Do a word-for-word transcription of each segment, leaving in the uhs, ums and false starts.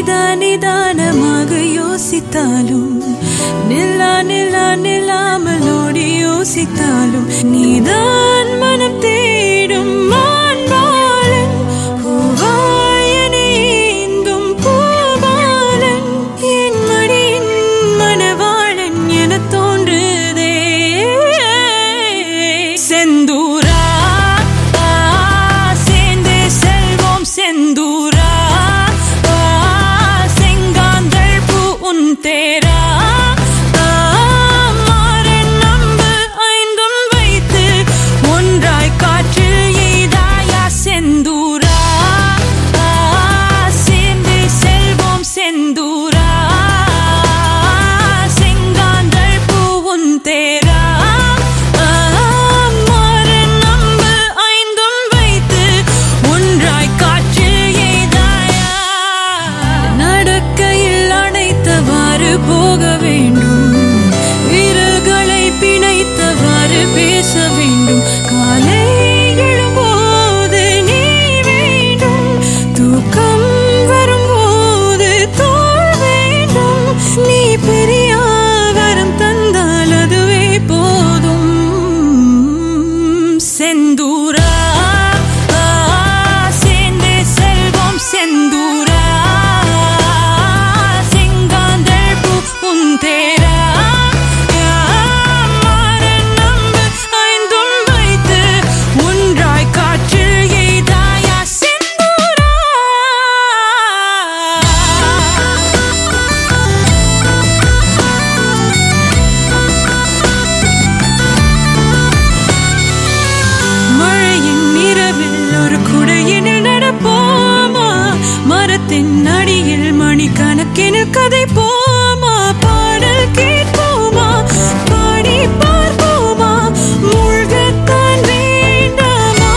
நிதானமாக யோசித்தாலும் நில்லா நில்லா நில்லாமல் ஓடி யோசித்தாலும் நீதான் மனம் தேடும் மான்பாலன் பூவாயனேந்தும் பூபாலன் என் மடியின் மனவாளன் என தோன்றுதே செந்தூரா சேர்ந்தே செல்வோம் செந்தூரா तेरा मारन नंब ஐந்தும் வைத்து ஒன்றாய் காற்றில் எய்தாயா செந்தூரா சேர்ந்து செல்வோம் செந்தூரா செங்காந்தள் பூவும் தேரா மாரன் நம்ப ஐந்தும் வைத்து ஒன்றாய் காற்றில் எய்தாயா நடக்கையில் அணைத்தவாறு போக வேண்டும் விரல்களை பிணைத்தவாறு பேச வேண்டும் காலை எழும்போது நீ வேண்டும் தூக்கம் வரும்போது தோல் வேண்டும் நீ பெரிய வரம் தந்தால் அதுவே போதும் செந்தூரா சேர்ந்தே செல்வோம் செந்தூரா तेरा मारन नंब ஐந்தும் வைத்து ஒன்றாய் காற்றில் எய்தாயா செந்தூரா மழையின் இரவில் ஒரு குடையினில் நடப்போமா மரத்தின் அடியில் மணிக்கணக்கினில் கதை போமா பாடல் கேட்போமா பாடி பார்ப்போமா மூழ்கத்தான் வேண்டாமா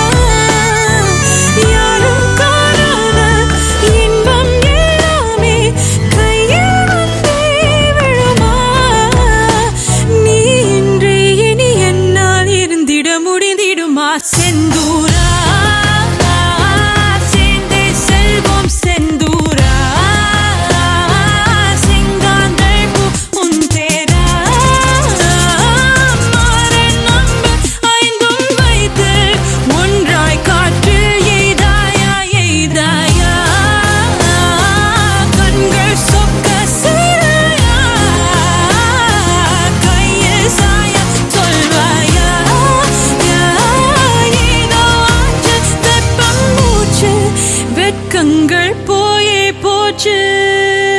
யாரும் காணாத இன்பம் எல்லாமே கையில் வந்தே விழுமா நீ இன்றே இனி என்னால் இருந்திட முடிந்திடுமா செந்தூரா சேர்ந்தே செல்வோம் செந்தூரா வெட்கங்கள் போயே போச்சு